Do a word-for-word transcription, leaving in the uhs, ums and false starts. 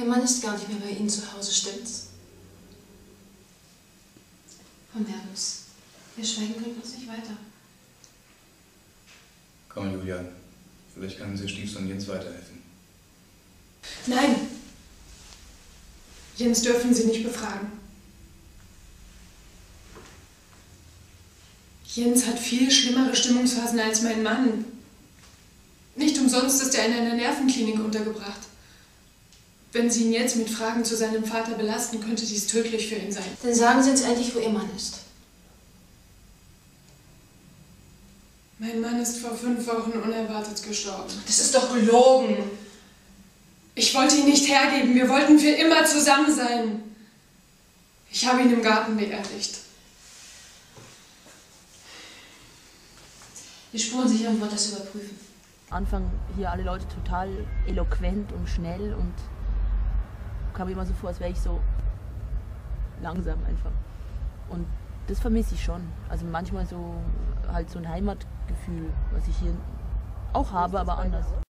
Ihr Mann ist gar nicht mehr bei Ihnen zu Hause, stimmt's? Frau Merlos, Ihr Schweigen bringt uns nicht weiter. Komm, Julia. Vielleicht kann Sie Stiefsohn Jens weiterhelfen. Nein! Jens dürfen Sie nicht befragen. Jens hat viel schlimmere Stimmungsphasen als mein Mann. Nicht umsonst ist er in einer Nervenklinik untergebracht. Wenn Sie ihn jetzt mit Fragen zu seinem Vater belasten, könnte dies tödlich für ihn sein. Dann sagen Sie uns endlich, wo Ihr Mann ist. Mein Mann ist vor fünf Wochen unerwartet gestorben. Das ist doch gelogen. Ich wollte ihn nicht hergeben. Wir wollten für immer zusammen sein. Ich habe ihn im Garten beerdigt. Die Spurensicherung wird das überprüfen. Anfang hier alle Leute total eloquent und schnell und kam mir immer so vor, als wäre ich so langsam einfach. Und das vermisse ich schon. Also manchmal so halt so ein Heimatgefühl, was ich hier auch habe, aber anders.